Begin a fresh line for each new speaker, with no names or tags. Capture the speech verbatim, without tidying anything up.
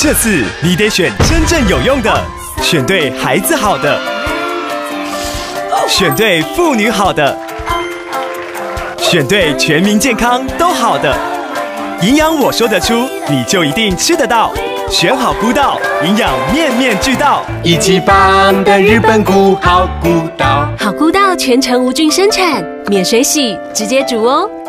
这次你得选真正有用的，选对孩子好的，选对妇女好的，选对全民健康都好的。营养我说得出，你就一定吃得到。选好菇道，营养面面俱到，
一级棒的日本菇好菇道。
好菇道全程无菌生产，免水洗，直接煮哦。